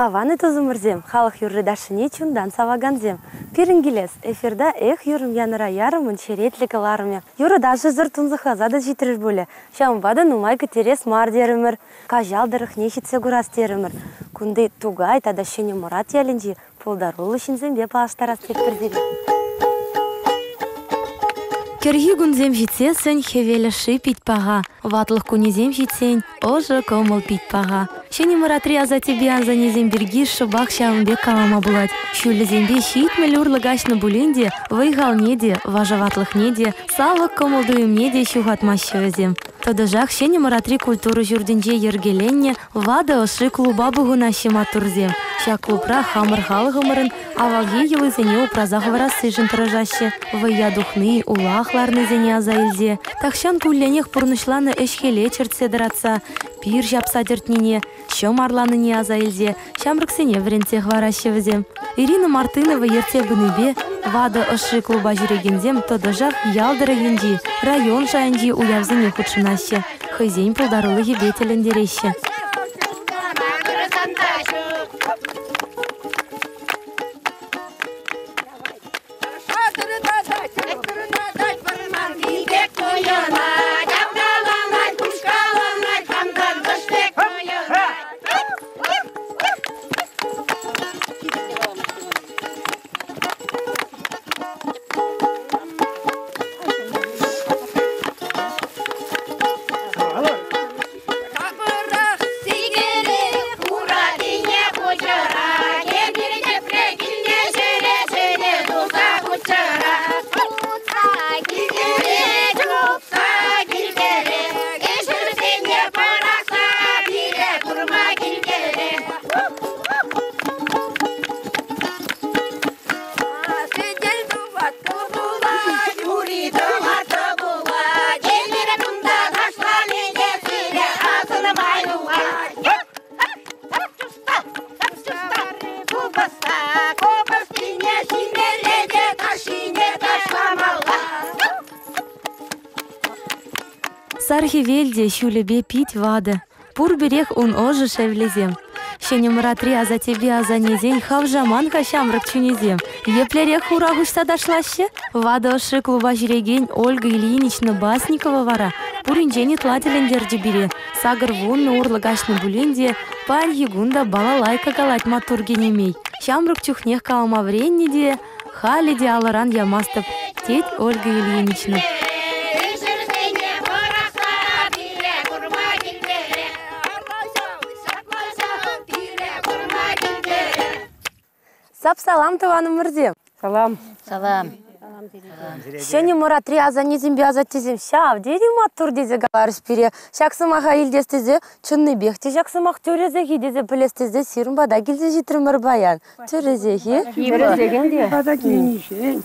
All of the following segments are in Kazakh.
Аваны тузумырзем, халық юрридашыне чундан саваганзем. Пирингелес, эфирда эх юрым яныра ярымын черетлікі ларыме. Юры даже зыр тунзыха зады житрір бөлі. Шамбада нумайка терес мар дерімір, кажалдырых нешітсе гурас дерімір. Күнді тугай тада шене мұрат ялінжи, полдарулы шинзембе паштарас текпірдері. Керги гунзем житсе сөн хевелі ши пить паға. Ватлық күнезем житсен, ожы комыл пить паға. Шені мұратри аза тебе аза незем берги шыбақ шамбе калама булать. Шулі зембе шиитмелі ұрлығашны бұленде, вайғал неде, важа ватлық неде, салық комылдуым неде шуғатмашы өзем. Тоды жақ шені мұратри культуры жүрдінже ергеленне, вада ұшы клуба бұғына шема турзем. Ша клубра хамыр халығымырын, авалге елы зене упразағы варасы жынтырыжашы. Вая духны, улақларны зене аза елзе. Тақшан күлленех пұрнышланы әшхеле чертсе дыратса, пир жапса дертнене, шым арланы не аза елзе, шамрыксене вренцех варашы візем. Ирина Мартынова ерте бұныбе, вада ұшы клуба жүрегензем, тоды жақ ялдыры енжи, район жайынжи уявзене худшынашы. Хызень пулдарылы ебетелін дереші. Сархивельде шулебе пить вады. Пур берег он ожы шевлезем. Шене мұратри аза тебе аза незен хавжаман хашамрык чунезем. Еплерех урагушта дошлаще? Вада оши клуба жүреген Ольга Ильинична Басникова вара. Пуринжени тлателендерді бере. Сагыр вунны урлыгашны буленде, паль егунда балалайка галать матургенемей. Шамрык чухнех калама вреннеде, халиде аларан ямастып. Теть Ольга Ильинична. Сап салам тываным мырзе. Салам. Салам. Шені мұратри аза незембе аза тезем. Шав, деди матур дезе галарыш бере. Шақсымаға елдестезе, чынны бекте жақсымақ төрезеге дезе білестезе, сирін бада келзе жетірмір баян. Төрезеге? Төрезеген де. Бада кейінішен.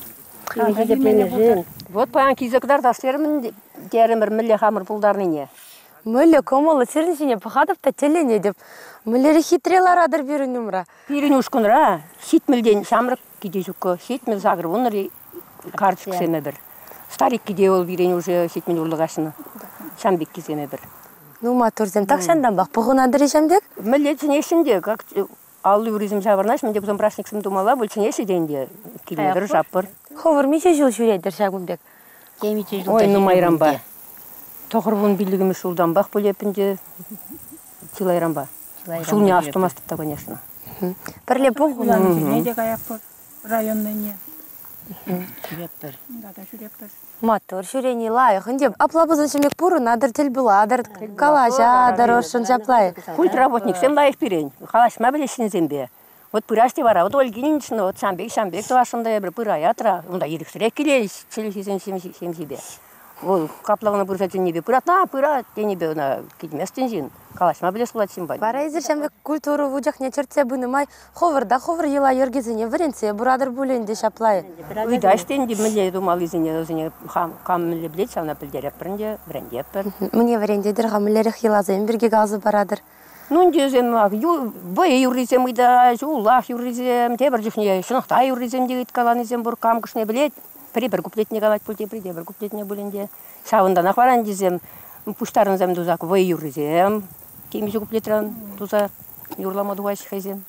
Вот баян кейзекдар тастерімін дерімір мүлі қамыр пұлдарныне. Мүлі комылы сіріншіне пұқадып та телене деп. Мүлері хитрелар адыр берін өміра. Берін ұшқынра, хит мүлден шамрық кеде жүккі, хит мүл сағыр оныр картышк семе бір. Старик кеде ол берен уже хит мүл ұрлығашыны. Шамбек кеземе бір. Ну, матурзем, тақшандан бақ бұғын адыр ешемдек? Мүлі чынешінде, как аллы үрізім жабырнаш, менде бұзым прашниксым думала, бұл чынеші денде келмедір жапыр. Ховыр меше жыл жүрейдір Шагунбек? Ой, нұмайрам ба. Тоғырбын билігіміз ұлдан бақ бөлепінде силайрам ба. Шул не автомастыпта, конечно. Бірле бұғын. Неде қаяқ бұр, районный не. Жүреппір. Дада жүреппір. Матур, жүрейні лайықын деп. Аплабызын шымек бұрын адыр тіл бұла, адыр калаша, адыр ошын жаплай. Культ работник, всем лайық берейін. Қалашма білесін зембе. Вот пыраште бара, вот Ольга Ильинична, вот Шамбек, туашында бір пырай атыра. Онда еріксірек келейіз, челесесен семсебе. Ол каплағына бұрсатын небе пыратна, пырат, денебе ona кедместен жин. Қалашма білес бұлат сен бай. Бара езір шамбек культуру вұжақ не чертсе бұнымай, ховырда ховыр ела ергезіне віренсе, бұрадыр бұленде шаплай. Үйда іштен де мүлі думал езіне, өзіне қам мүлі білет, сауна білдереп бірінде, бірінде бір. Мне вірендедір ғамылеріх елазайын бірге ғазы барадыр. Ну, дезем, бой юризем, үйда, жулақ юризем, тебір жүхне, шынықта юризем дегейт қалан езем бұр қам күшіне білет. Бір куплетіне қалат бүлде, бір куплетіне бүлінде. Сауынданақ баран дезем, пуштарынзем дузак, вой юризем, кемізі куплетран дузак, юрлама дуайшы хайзем.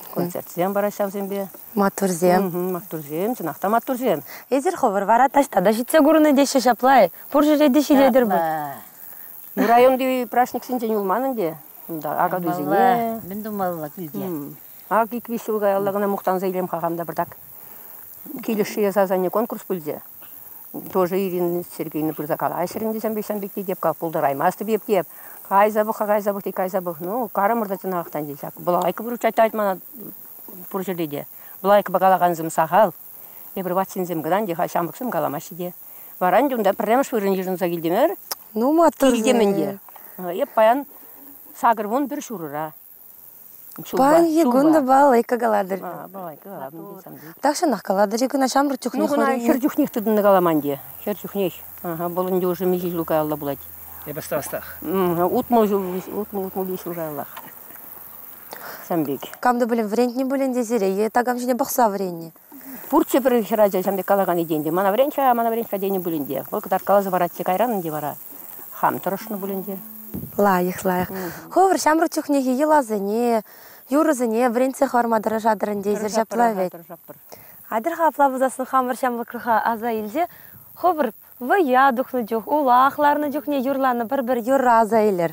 Концертсем барашав зембе. Матурзем. Матурзем, сынақта матурзем. Езер ховыр вара ташта да житсе гурны деше шаплай. Пуржере деше дедер бу. Ну районды праздник синжен улманын де. Да ага дүзене. Мен думала күлге. Ак ик вишилга Аллагына мухтан заилем хагамда бирдак. Килишие сазане конкурс пульзе. Тоже Ирина Сергеевна Пырзакала. Айшырын десем бейсенбекте деп кап пулды раймасты беп деп. Кайзабых, ти кайзабых. Ну, карамырда тынақтан десек. Бұлайқы бір учайты айтмана пұржырдеде. Бұлайқы бағалағанзым сағал. Ебір ватсинзім ғыдан де қашамбықсым қаламашы де. Варан жүнда пірреміш вырын жырынса келдемер. Ну, матурзем. Еп паян сағырвон бір шурыра. Пан егунда балайка галадыр. Балайка галадыр десем де. Такша наққаладыр егуна шамбыр Ну, чухнех ғына орын. хер жүхнех тұдыны қаламан де. Хер жүхнех. Болын де уже мезі жылға алла болады. Ебастастах. Утму бейшіл жайлақ. Сәмбек. Камды білін врент не білін дезере. Тагам жіне бақса вренне. Пурче бір хераджа сәмбек қалаған еденде. Мана вренчка дейіне бүлінде. Ол кадар қалазы баратсе кайранын бара. Хам тұрышыны бүлінде. Лайық. Ховыр шамбыр чухнехи елазыне, юрызыне, врентсе хормадыры жадырын дезер жаплавет. Адыр хапла бұзасын хамыр шамбыр кырха аза елде. Ховыр вая дұқны жоқ, улақларны жоқ не юрланы бір юрра аза елер.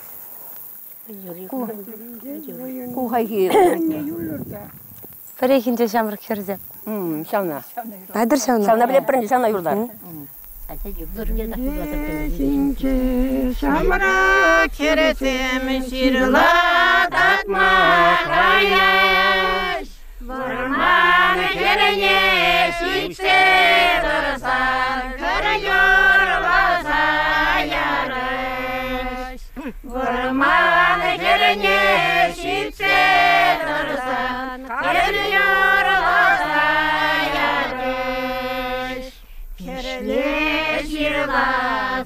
Кухайги. Бірекінде шамбыр керзе. Шауна. Адыр шауна. Шауна білеп бірінде шауна юрдар. Шамра кересем ширла татма каяш. Варман керене шиксе дырсан кырыйор баса ярыш. Варман керене шиксе дырсан кырыйор баса ярыш. Кереле ширла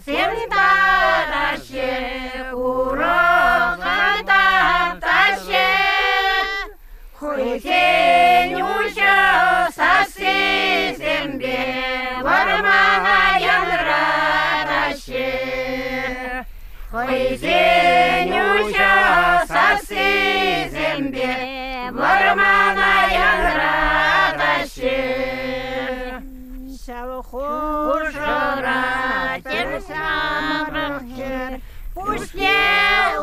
семтараще урокан таптаще. Хуйсен ушо сасы зембе вармана янрадаще. Хуйсен ушо сасы зембе вармана янрадаще. Шавхушара тем самрахчер пушне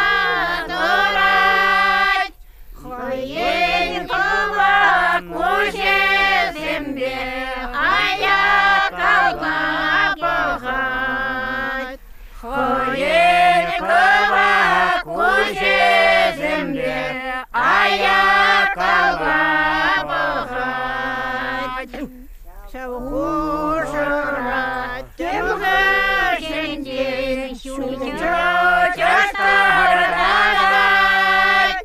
усадорать. Хоен кова куше зембе ая калга пахать. Хоен кова куше зембе ая калга пахать. Шавхушара тем хашенде шутинчо частарадать.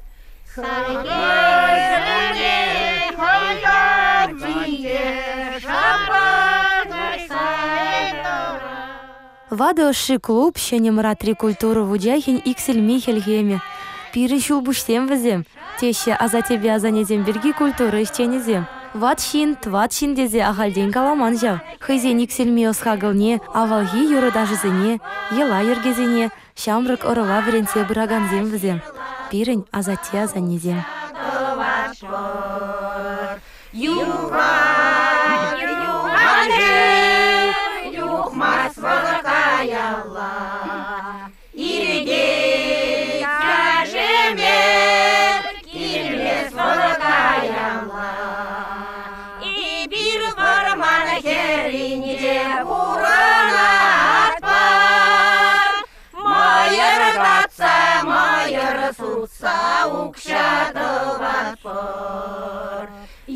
Саргезене хойорчиде шапатный сайдора. Вадоши клуб шенемра три культуры вудяхин иксель михельгеме. Пиры шулбуштем візем. Теше аза тебе азанезем берги культуры ищенезем. Ватшин дезе ағалден каламан жау. Хызен икселме осхагылне, авалги юры дажызыне, ела ергезіне, шамрык орыла веренсе бұраганзем візем. Пирін азате азанезем. Юхмас валакаялла, ириде яжемер, кирмес валакаялла. И бир вармана хериниде урана атпар. Майыр татса, майыр сутса, укшатып атпар.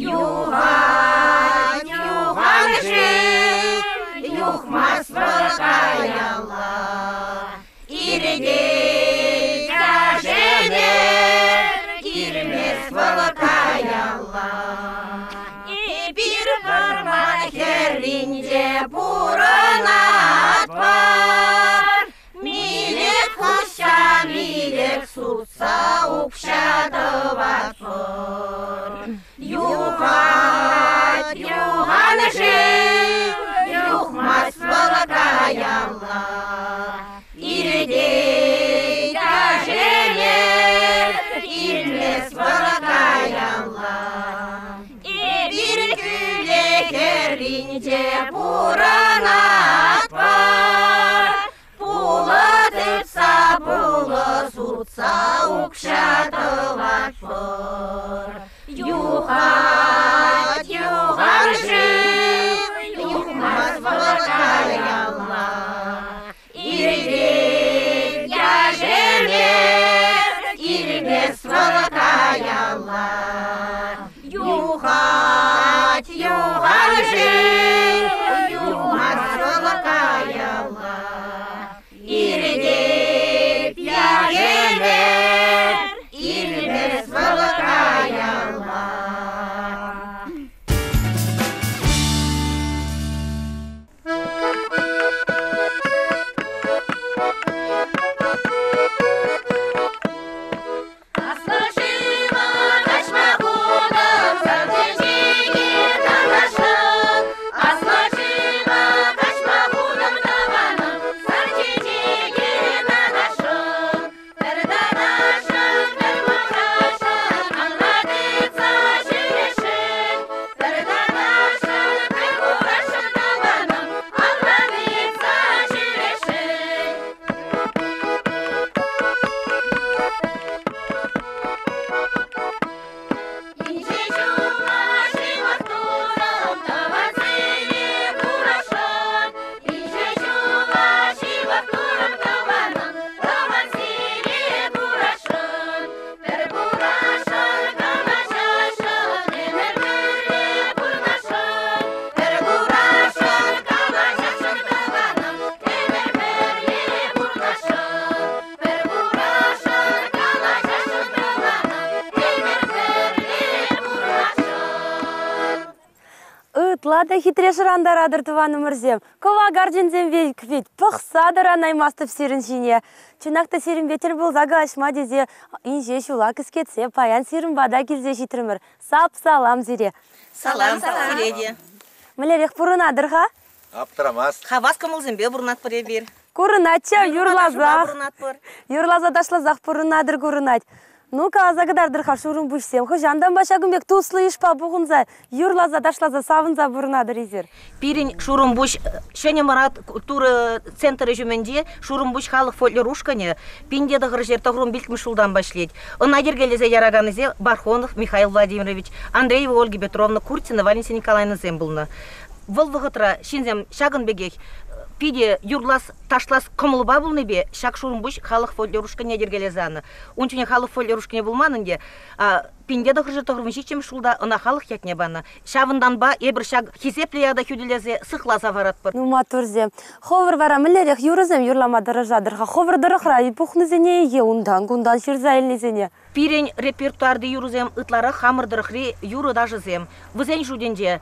Юхан жив, юхмас валакаялла, ириде яжемер, кирмес валакаялла. И бир варман херинде бурана атпар. Милек хуща, милек сутса, укшатып атпар. Юхан жив, юхмас валакаялла, ириде яжемер, кирмес валакаялла. буранат бар, пулы тыпса, пулы сутса, укшатылат бар. Юхат, юхан жив, юхмас волкай Алла. Ирбек яжемер, ирбес волкай Алла. Юхат, юхан жив, юхмас волкай Алла. Ирбек яжемер, ирбес волкай Алла. Лада хитре шырандар адыр тываны мырзем. Кова гарджинзем вейквит, пықсадыр анаймастып сирін жине. Чынақта сирін ветер бұл загалашма дезе, инже шула кіскетсе, паян сирін бада келзе житірмір. Сап салам зире. Салам зиреде. Мілерек бұрынадыр ға? Аптырамас. Хавас кымылзымбе бұрынат бір ебір. Көрінатча, юрлазақ. Юрлаза дашлазақ бұрынадыр көрінат. Ну, казагдардыр хашурун бушсем. Хожандан башагымбек туслы ишпа бугунза, юрлаза дашлаза савынза бурнадыр изер. Пирин шурун буш, шене марат культура центры жуменде, шурун буш халық фольклорушкане, пинде дагыр жерта хрум билкми шулдан башлеть. Онадер гелезе яраганызе Бархонов Михаил Владимирович, Андреева Ольга Петровна, Куртина Валентина Николаевна Зембулна. Волвыгытра шинзем шагын бегех, пиде юрлас ташлас кымылба бұл небе, шак шурын бұш халық фольклорушкане дергелезаны. Ончуне халық фольклорушкане болманынде, пинде да хыржы тұғырын шичем шулда, она халық якне баны. Шавындан ба, ебір шак хисеплияда хүделезе сықласа варат бір. Ну, матурзе. Ховыр вара мілерек юрызем юрлама дырыжадырға. Ховыр дырықра, ипухнызене еге ундан шырза елнезене. Пирень репертуарды юрызем ытлары хамырдырықри юры дажызем. Вызен жуденде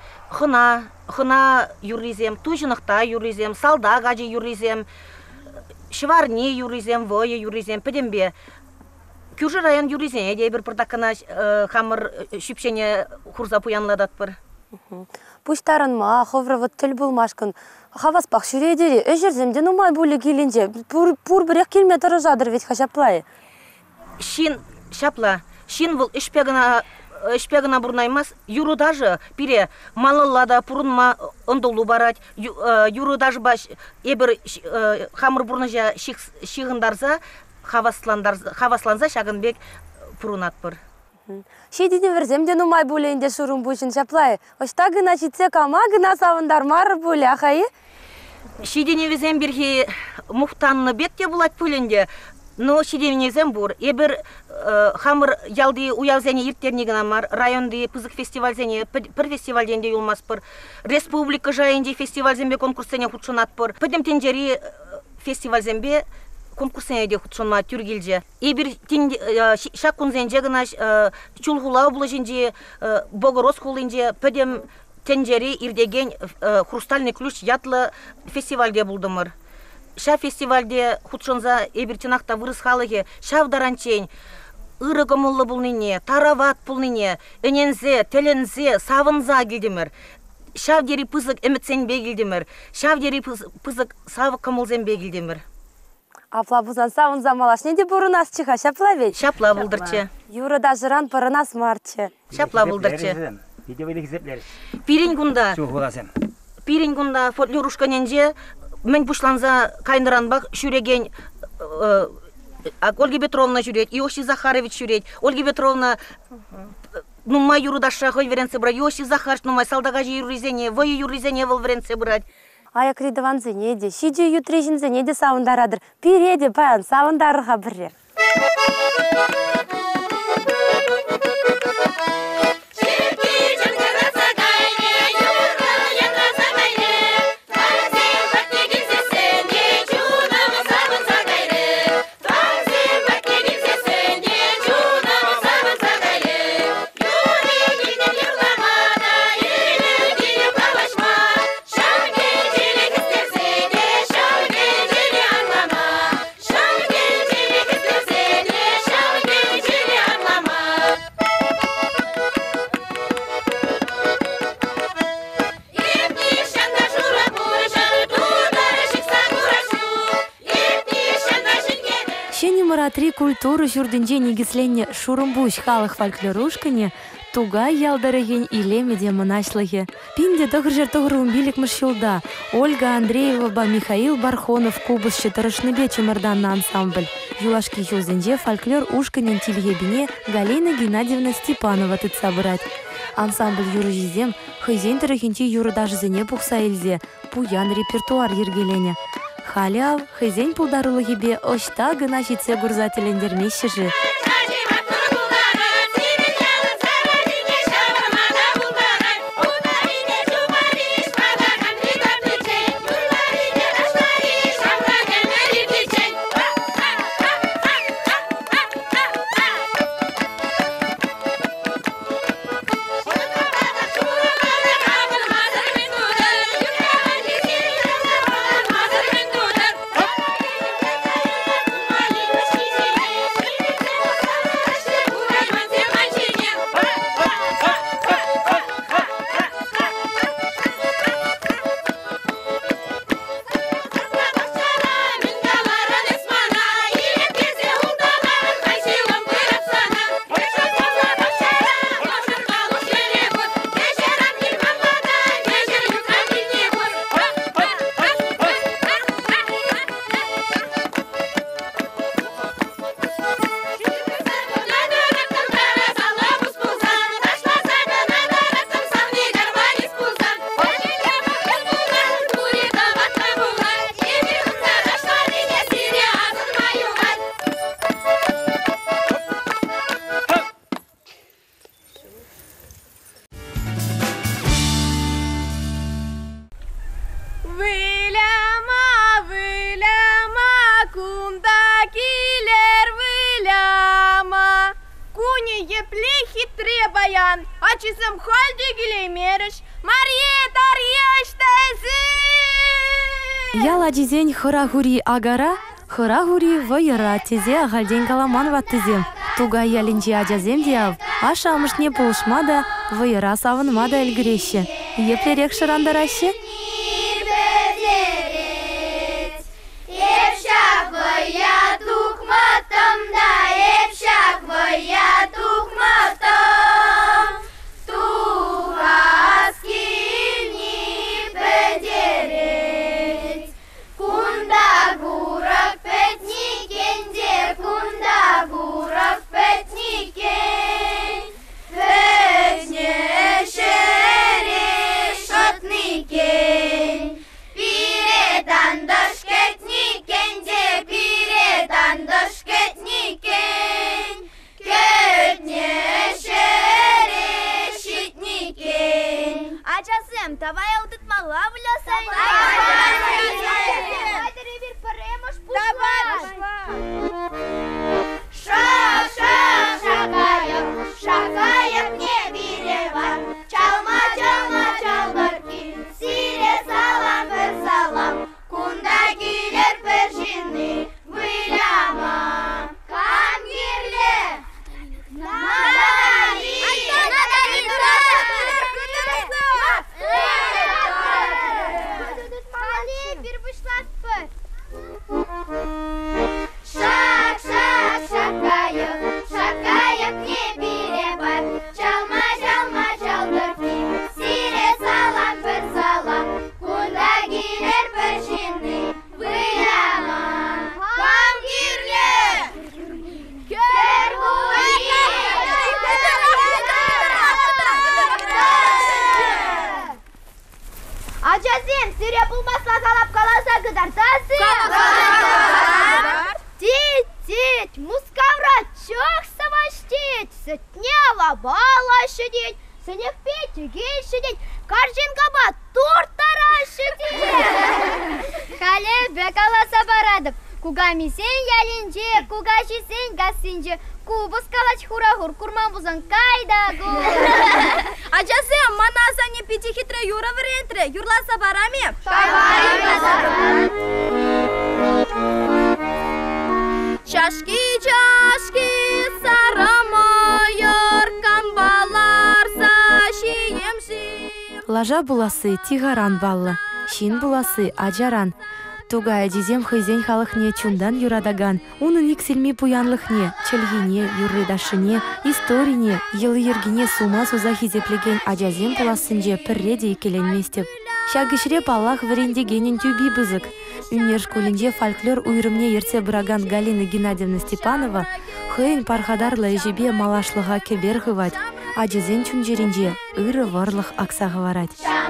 хына юризем, тужынықта юризем, салда гаджи юризем, шварни юризем, вое юризем, педембе. Кюжы район юризем, едей бір пырдақына хамыр шүпшене хурза пуянладат бір. Пуштарын ма, ховры вот тіл болмашкын. Хавас пақ шүредері, өжерземден умай бөлі келінже. Пур бірек келме тұрыжадыр вет хашаплайы. Шин шапла, шин бұл ішпегіна бұрнаймас, юру даже пире малыллада пұрынма ұндылу барад, юру даже баш ебір хамыр бұрныжа шиғындарза, хавасланза шағынбек пұрынат бір. Шедіне верземден умай бөлейінде шұрын бұшын шаплайы. Ошта гына житсе кама гына савындар мары бөлі, ақайы? Шедіне везем бірге мұқтанны бетте бұлат бөлінде, но шеденезем бұр. Ебір хамыр ялды уявзене ирттернегіна мар, районды пызық фестивальзене, бір фестивальденде юлмас бір, республика жайынде фестивальзембе конкурсене худшынат бір, пөдем тенжері фестивальзембе конкурсене де худшынма түргелже. Ебір шак күнзенже гына чулғула облажынде, богорос хулынде, пөдем тенжері ирдеген хрустальный ключ ятлы фестивальде бұлдымыр. Ша фестивальде худшынза ебіртінақта вырыс халығы шавдаранчен, ырығымылы бұлныне, тарават бұлныне, өнензе, телензе, савынза келдімір. Шавдері пызық әмітсенбе келдімір. Шавдері пызық савы кымылзенбе келдімір. Апла бұзан савынза малаш, неде бұрынас чыға, шапла бет? Шапла бұлдырчы. Юрыда жыран пырынас марчы. Шапла бұлдырчы. Видео или зеплер. Пирень гунда. пирингунда фольклорушканенже мен бушланза кайныранбак шүреген Ольга Петровна жүрет, Иосиф Захарович жүрет, Ольга Петровна нумай юрудаша хой веренце брать, Иосиф Захарович нумай салдагажи юризене, вой юризене вол веренце брать. Аяк ридаван зенеде, шиде ютрежин зенеде савындарадыр. Пиреде паян савындары хабырре. Три культуры жүрдінже негізлене шурымбуш халық фольклорушкане туга ялдарыген илемеде мұнашлығы. Пинде тұғыр тұғыр умбилік мұшылда. Ольга Андреева ба Михаил Бархонов кубыс чытырышныбе чымырданны ансамбль. Юлашки юзінже фольклор ушканен тилгебіне Галина Геннадьевна Степанова тытса бұрат. Ансамбль юрыжизем хызен тұрыхенте юрыдажызыне пұқса елзе, пуян репертуар ергелене. Халяв, хызен пулдарулығыбе ошта гына жетсе гурзателендермеші жы. Açısım halde güleymerиш, Mariet arıyaştaysı. Яла дизень хырагури агара, хырагури вайыра тезе галден каламан ваттызем. Туга ялинчи ажазем диав, ашамыш не полышмада, вайыра савынмада элгіреше. Еплерек шырандараще? Шотники сен ялинже, кугаши сен гасинже, кубус калач хура-хур, курман бузан кайдагу. Ажасы, манаса не пяти хитре юра врентре, юрласа барами? Чашки, сарамайыр, камбалар, сашиемши. Лажа буласы тигаран баллы, шин буласы ажаран. Тугай дизем хызен халыхне чундан юрадаган. Унын икселми пуянлыхне, чельгине, юрридашыне, историне, йылы ергине сума суза хизеплеген ажазем буласынже пірреде икеленместеп. Шагышре паллах врендегенен тюби бызык. Үнер школинже фольклор уйрымне ерце бұраган Галина Геннадьевна Степанова хыйын пархадарлы ежебе малашлыға кебер хывать, ажазен чунжеринже ыры варлых аксағы варать.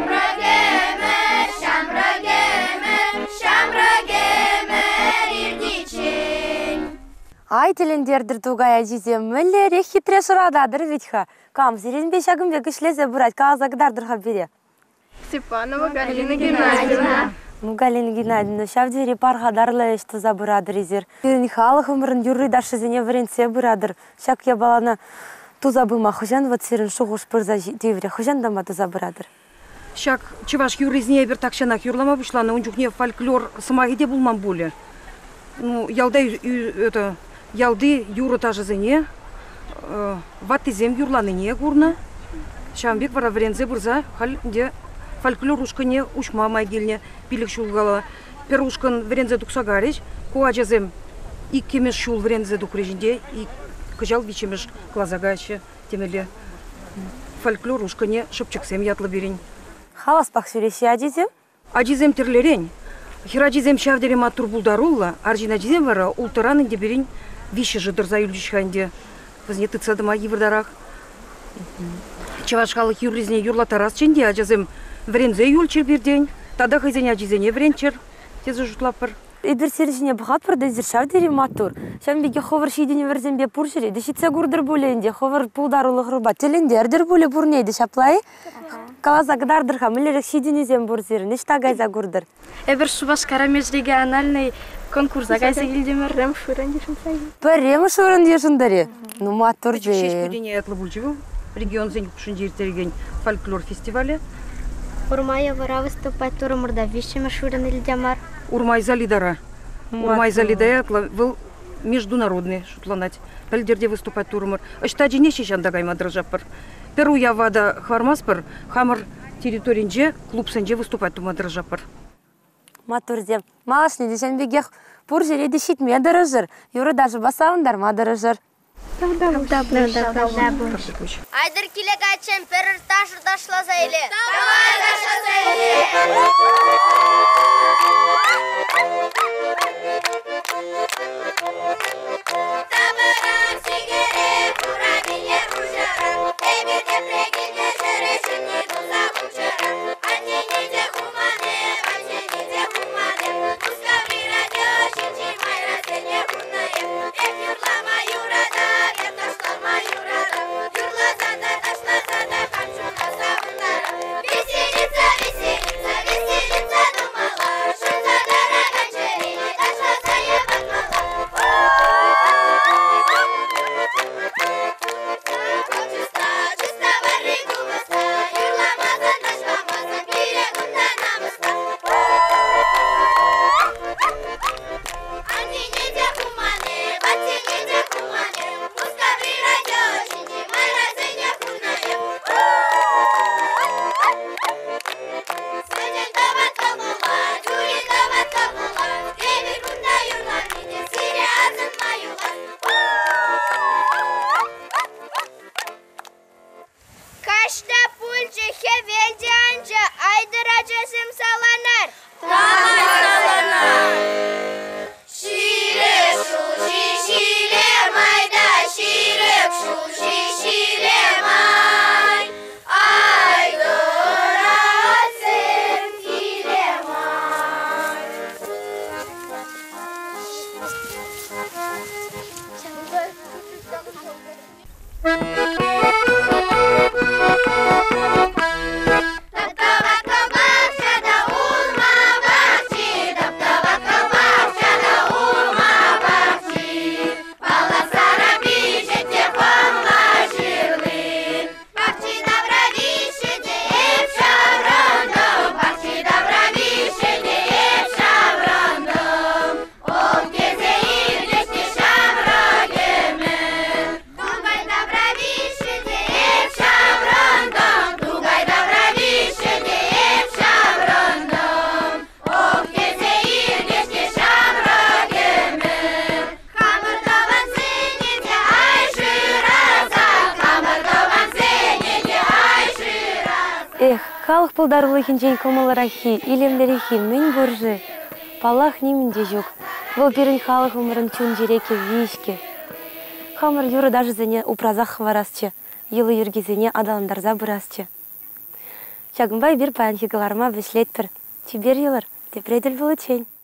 Ай телендердір тугай ажизе мүллері хитре шырададыр ветха. Кам зеренбе шагымбе кішлезе бұрать, казагдардырға бере. Степанова Галина Геннадьевна. Галина Геннадьевна, шавдери пархадарлы ешті забырадыр езер. Берін халық өмірін юрридашызене вренце бұрадыр. Шак я балана туза бұма хыжан вот серін шуғыш пырза девре хыжан дама туза бұрадыр. Шак чываш юризне бір такшанақ юрлама бұшланы, онжуқне фольклор сымағыде бұлман болы. Ну, ялды юры тажызыне, ваттызем юрланыне гурна. Шамбек вара врензе бұрза, халінде фольклор ушкыне ушма майгелне пилік шулғала. Пер ушкын врензе дұқсагарыш, куа жазем иккемеш шул врензе дұқрежінде, и кыжал вичемеш клазагайшы темеле. Фольклор ушкыне шыпчықсем ятлы берін. Халас пақ сөйлесе ажизем? Ажизем терлерен. Хирадизем шавдерем аттур булдарулла, аржинадизем вара ултаранын деберин виші жыдырза юлдішханде. Візне тыцадыма евірдарақ. Чавашқалық юрлизне юрлатарас ченде ажизем врензе юлчер берден. Тада хайзен ажизене вренчер. Тезі жұтлапыр. Эдір сережіне бұғат бірді зір шавдерем аттур. Шамбеге ховыр шейдені верзембе пұр жүре. Дешітсе гурдыр бөлінде, ховыр пулдарулы ғырба. Телендердір бөлі бұрнейді шаплай. Калазагдардырға мүлерік шейденезем бұр зірін. Ешта гайза гурдыр. Эбір Шубашкара межрегиональный конкурса гайза келдемір рем шуран дешін сайын. Пәрем шуран дешін дәрі. Ну, матур Шеш ден. көдене әтлі бұлчығы. Регион зен күшін жертерген фольклор фестивалі. Урмая вара выступать турмурда вещами шуран ильдямар. Урмай залидара. Урмай залидая был международный шутланать. Пәлдерде выступать турмыр. Ыштаджи не шешанда гаймадыр жапыр. Перу я вада хвармаспыр, хамыр территоринже клубсенже выступать тумадыр жапыр. Матур дем. Малашны дешен бегех пұр жүре дешет ме дырыжыр. Юры даже басауындар ма дырыжыр. Айдыр келек айтшен перір ташыр дашла зайле. Давай дашла зайле. Табырам сигере, бурамие бужара. Эбирде прегине жere, жіне дұза бужара. Антенеде хумане, антенеде хумане. Пускаври радио, шинчи майра зене хурнаем. Эк юрлама юрада, эк ташлама юрада. Юрлазада, ташлазада, камчуна савындара. Веселица, веселица, веселица думала. Шунзадара ганчерине, ташласа ебатмала. Чиста барригу баста, юрламазан, ташламазан, берегунда намыста. Антенеде хумане, баттенеде хумане. Пускаври радио, шинчи майра зене хурнаем. Сенен дават калмула, жюри дават калмула. Эбир кунда юрламине, сире азын маюла. Кашта пульче хевелде анча айдыр ажасым саланар. Ширек шуши шире майда, ширек шуши шире май. Айдырасың кире май. Таптабатка бақшада улма бақчи, таптабатка бақшада улма Халық пылдарлы хинжен комыларахи, илемлерихи мін бұржы. Палах немінде жүк. Бұл берін халық өмірін чун жереке вишке. Хамыр юры даже зене упразах хварасчы. Йылы юргезене адаландарза бұрасчы. Чагымбай бір паянхигаларыма вешлетпір. Чибер йылыр, тепреділ бұл чень.